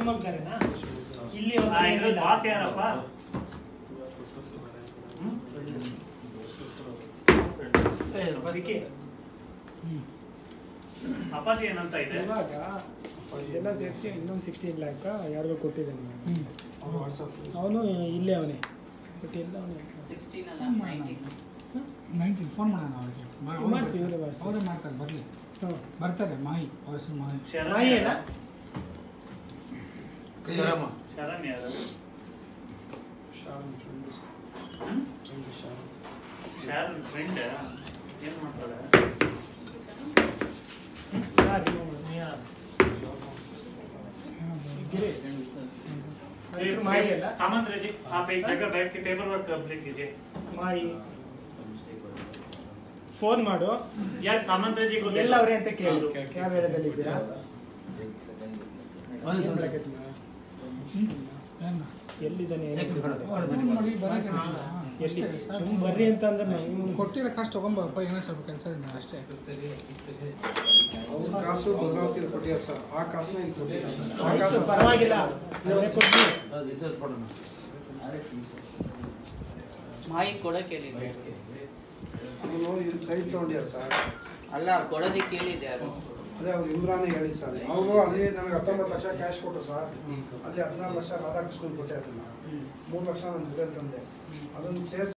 ಹೋಗ್ತಾರೇನಾ ಇಲ್ಲಿ ಬಾಸ್ ಯಾರಪ್ಪ ಅಪ್ಪಾಜಿ ಏನಂತ ಇದೆ ಇವಾಗ ಇದೆಲ್ಲ ಸೇರಿಸಿ ಇನ್ನೊಂದು 16 ಲ್ಯಾಕ್ ಯಾರಿಗೋ ಕೊಟ್ಟಿದ್ದಾನೆ ಅವನು ಇಲ್ಲೇ ಅವನೇ ಬಟ್ ಎಲ್ಲ ಅವನೇ 19 ಫೋನ್ ಮಾಡೋಣ ಅವ್ರಿಗೆ ಅವರೇ ಮಾಡ್ತಾರೆ ಬರಲಿ ಬರ್ತಾರೆ ಮಾಹಿ ಅವ್ರ ಹೆಸರು ಮಾಹಿ ಶರಣ್ ಯಾರು ಶಾರನ್ ಫ್ರೆಂಡ್ ಏನು ಮಾಡ್ತಾರೆ सामंत जी आप एक जगह बैठ के पेपर वर्क कंप्लीट कीजिए ಮಾಯಿ ಫೋನ್ ಮಾಡು यार सामंत जी को ಎಲ್ಲ ಅವರೇ ಅಂತ ಕೇಳು ಯಾವ ಏರಿಯಾದಲ್ಲಿ ಇದ್ದೀರಾ ಎಲ್ಲಿದ್ದಾನೆ ಎಲ್ಲಿ ಸುಮ್ಮನೆ ಬರ್ರಿ ಅಂತ ಅಂದ್ರೆ ನಾವು ಕೊಟ್ಟಿರೋ ಕಾಸು ತೊಗೊಂಬಪ್ಪ ಏನೋ ಸ್ವಲ್ಪ ಕೆಲಸ ಇದೆ ಅಷ್ಟೇ ಕಾಸು ಭದ್ರಾವತಿ ಕೊಟ್ಟಿದ್ದಾರೆ ಸರ್ ಆ ಕಾಸನ್ನ ಪರವಾಗಿಲ್ಲ ಮಾಹಿತಿ ಕೊಡಕ್ಕೆ ಹೇಳಿದ್ದೆ ಅವನು ಇಲ್ಲಿ ಸೈಟ್ ತೊಗೊಂಡಿದ್ದಾರೆ ಸರ್ ಅಲ್ಲ ಕೊಡೋದಕ್ಕೆ ಹೇಳಿದ್ದೆ ಅದು ಅದೇ ಅವ್ರು ಇಮ್ರಾನಿಗೆ ಹೇಳಿ ಸರ್ ಅವರು ಅದೇ ನನಗೆ 19 ಲಕ್ಷ ಕ್ಯಾಶ್ ಕೊಟ್ಟರು ಸರ್ ಅದೇ 16 ಲಕ್ಷ ರಾಧಾಕೃಷ್ಣನ್ ಕೊಟ್ಟೆ ಅದನ್ನು 3 ಲಕ್ಷ ನನ್ನ ಜೊತೆ ತಂದೆ ಅದನ್ನು ಸೇರಿಸಿ